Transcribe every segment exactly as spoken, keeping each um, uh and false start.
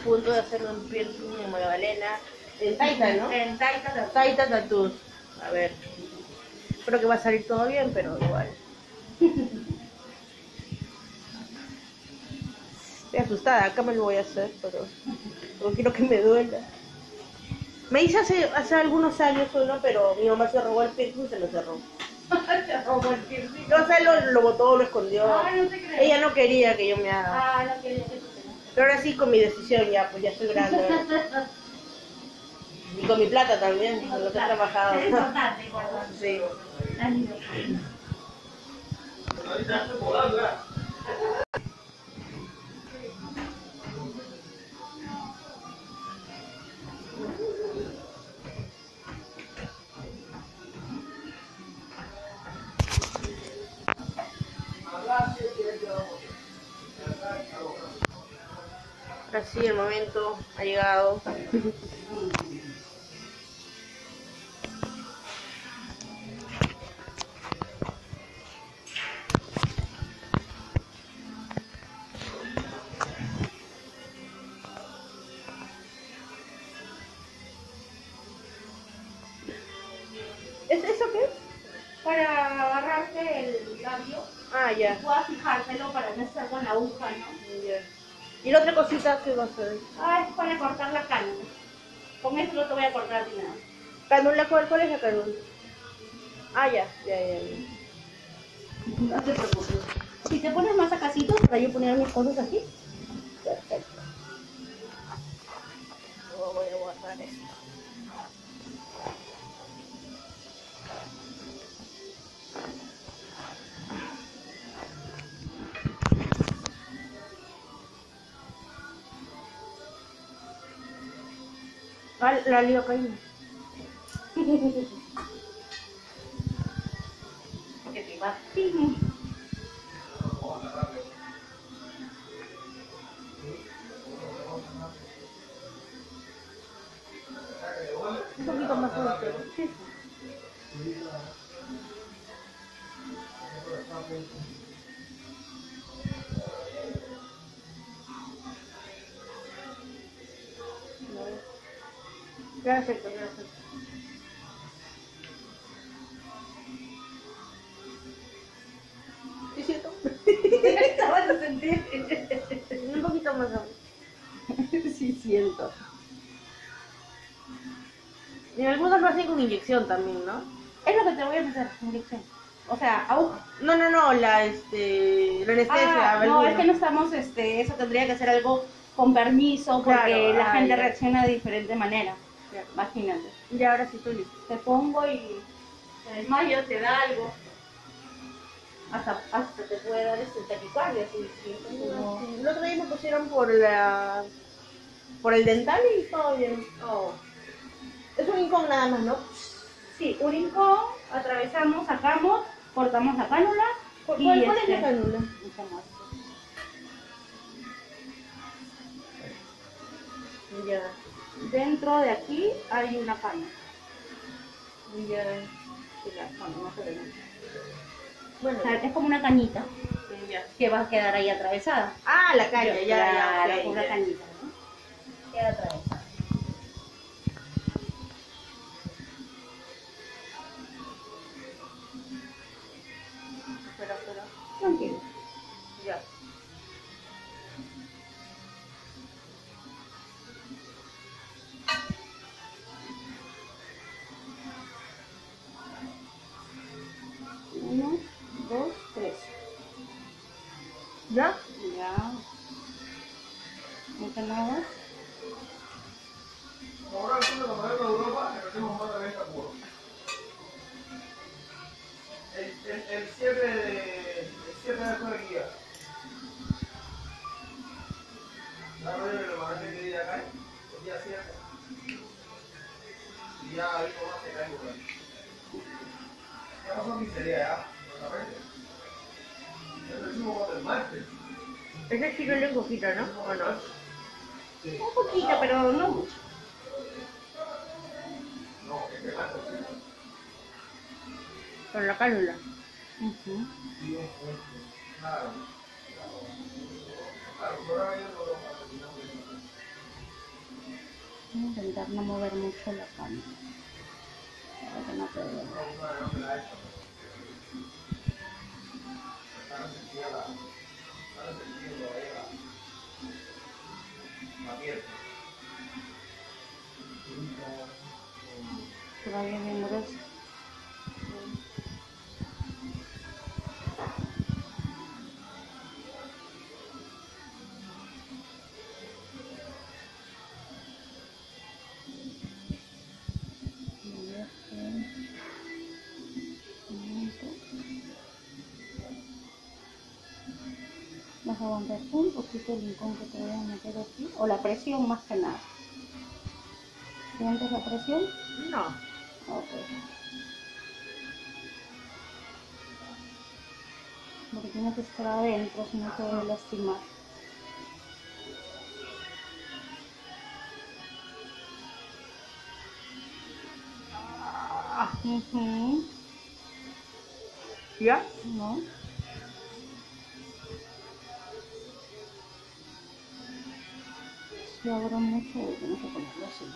punto de hacerme un piercing en Magdalena, en Taita, ¿no? En Taita Tattoos. Taita Tattoos. A ver. Espero que va a salir todo bien, pero igual. Estoy asustada, acá me lo voy a hacer, pero no quiero que me duela. Me hice hace, hace algunos años uno, pero mi mamá se robó el piercing y se lo cerró. Se robó el piercing. No sé, lo, lo botó, lo escondió. Ah, no te creo. Ella no quería que yo me haga. Ah, no quería que tú tengas. Pero ahora sí, con mi decisión ya, pues ya estoy grande. Y con mi plata también, con lo que he trabajado. Es importante, importante. Sí. La libertad. Ahora sí, el momento ha llegado. ¿Es eso qué es? Para agarrarte el labio, Ah, ya. puedas fijártelo para no estar con la aguja, ¿no? Ya. ¿Y la otra cosita qué va a ser? Ah, es para cortar la cánula. Con esto no te voy a cortar ni nada. ¿Canula? ¿Cuál, cuál es la canula? Ah, ya, ya, ya, ya. No te preocupes. Si te pones más acasito para yo poner mis cosas aquí. Perfecto. No voy a guardar esto. Ah, la lidocaína. Que te va. Un poquito más fuerte. Sí. Gracias, gracias. ¿Sí siento? Acabas de sentir. Un poquito más aún. Sí siento. Y algunos lo hacen con inyección también, ¿no? Es lo que te voy a hacer, inyección. O sea, aguja. No, no, no, la, este, la anestesia. Ah, no, algunos. es que no estamos, este, eso tendría que ser algo con permiso, porque Claro, la ah, gente ya. reacciona de diferente manera. Ya. Imagínate. Ya, ahora sí estoy lista. Te pongo y te desmayo, te da algo. Hasta, hasta te puede dar este taquicardia, si sientes como... El otro día me pusieron por la, por el dental y todo bien. Oh. Es un incón nada más, ¿no? Sí, un rincón, atravesamos, sacamos, cortamos la cánula. ¿Cuál, y cuál es este, la cánula? usamos. Ya, Dentro de aquí hay una caña. ya. Sí, la- bueno, no se ve mucho. Bueno, O sea, es como una cañita ya. que va a quedar ahí atravesada. Ah, la caña, ya, ya, Claro, ok, con una ya. cañita, ¿no? Queda atravesada. Espera, espera. Tranquilo. Ya. Uno, dos, tres. ¿Ya? Ya. Mucho nada. Ahora es una manera de Europa que hacemos más de venta puro. El, el, el cierre de el cierre de la guía. La radio de la manera que viene acá, el día cierra. Y ya ahí nomás se cae por ahí. Ya pasó miseria ya, totalmente. Es el mismo cuando el martes. Ese sí lo le poquito, ¿no? ¿O no? Sí. Un poquito, pero no mucho. No, es que martes. Con la cánula. Uh-huh. Sí, es claro. Claro, pero ahora ya no lo va a terminar. Voy a intentar no mover mucho la cámara para que no te vea. Todavía bien grueso. Vas a aguantar un poquito el rincón que te voy a meter aquí, o la presión más que nada. ¿Sientes la presión? No. Ok. Porque tiene que estar adentro, si no te voy a lastimar. Ah, Uh-huh. ¿ya? ¿No? Si abro mucho, tengo que ponerlo así.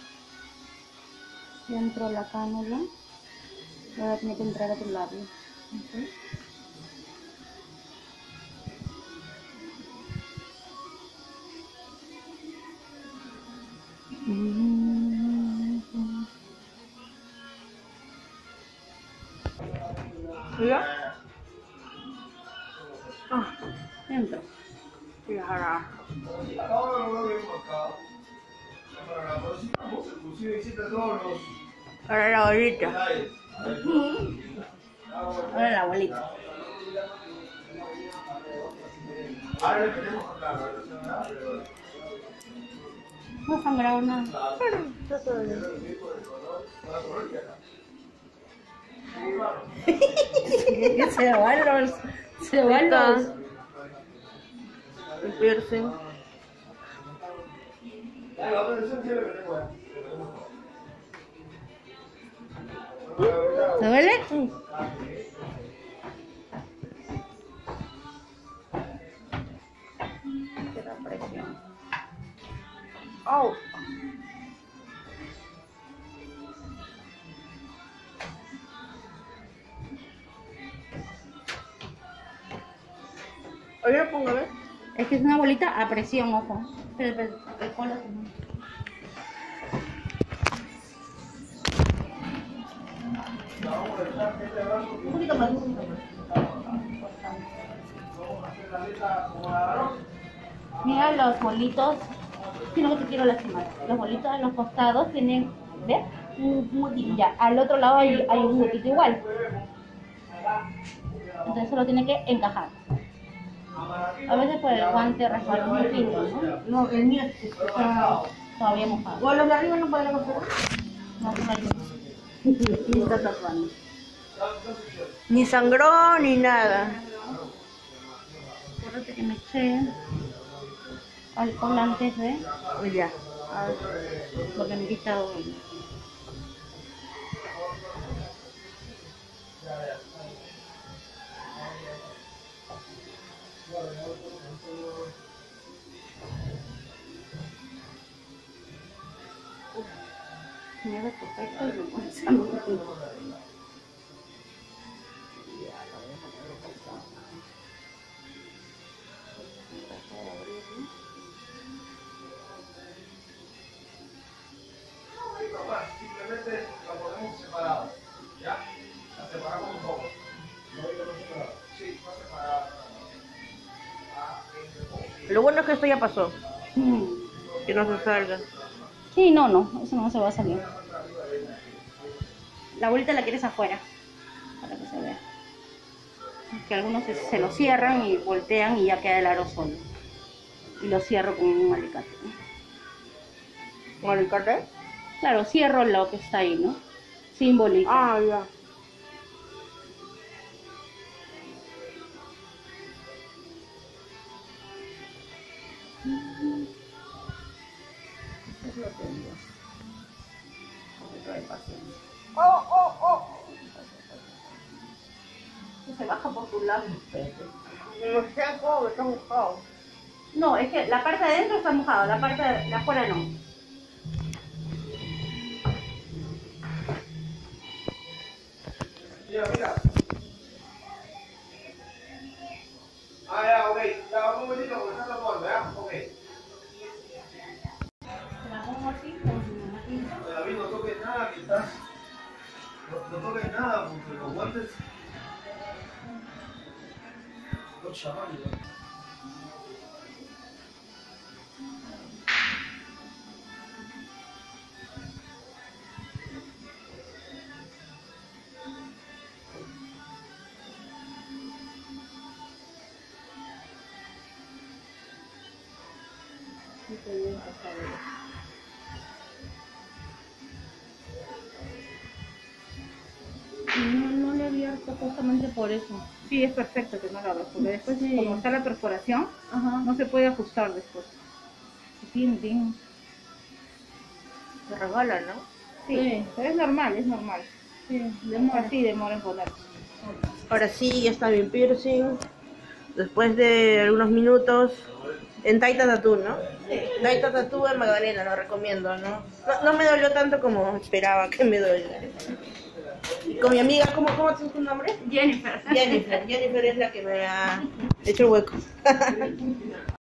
Si entro la cánula, ahora tiene que entrar a tu labio. Okay. ¿Ya? Ah, Entro. ya. Ahora lo veo bien marcado. Para la próxima, vos inclusive hiciste todos los Ahora la bolita. detalles. Ahora la abuelita. Ahora le tenemos claro, pero No ha sangrado nada. Bueno, está todo bien. Se van los... Se van los... El piercing. ¿Te duele? Te da presión. Oh. Oye, lo pongo a ver. Es que es una bolita a presión, ojo. Pero, pero, el colo también. Un poquito más, un poquito más. Mira los bolitos, si no te quiero lastimar. Los bolitos en los costados tienen, ¿ves? Un huequito. Ya, al otro lado hay, hay un huequito igual. Entonces solo tiene que encajar. A veces por el guante resbala un poquito, ¿no? No, el mío está Todavía mojado. o los de arriba no pueden hacer. No, no está tapando. Ni sangró ni nada. Acuérdate que me eché alcohol antes de, Ya. porque me he quitado. Mira, perfecto, y lo pones a mí. Simplemente la ponemos separada. ¿Ya? La separamos un poco. Sí, va separada. Lo bueno es que esto ya pasó. Mm. Que no se salga. Sí, no, no, eso no se va a salir. La bolita la quieres afuera, para que se vea. Que algunos se, se lo cierran y voltean y ya queda el aro solo. Y lo cierro con un alicate, ¿no? ¿Con el cartel? Claro, cierro lo que está ahí, ¿no? Sin bolita. Ah, ya. Eso lo tengo. Un poquito de paciencia. Oh, oh, oh. Se baja por tu lado. No sé cómo, está mojado. No, es que la parte de adentro está mojada, la parte de afuera no. No toques nada porque los guantes. Los chavales. No, no le he abierto justamente por eso. Sí, es perfecto que no lo abras, porque después, Sí. como está la perforación, Ajá. no se puede ajustar después. Tin, tin. Se regala, ¿no? Sí, Sí. pero es normal, es normal. Sí, demora. Así demora en poner. Ahora sí, ya está mi piercing. Después de algunos minutos, en Taita Tattoo, ¿no? Sí. Taita Tattoo en Magdalena, lo recomiendo, ¿no? ¿no? No me dolió tanto como esperaba que me doliera. Y con mi amiga, ¿cómo, cómo es tu nombre? Jennifer. Jennifer. Jennifer es la que me ha hecho el hueco.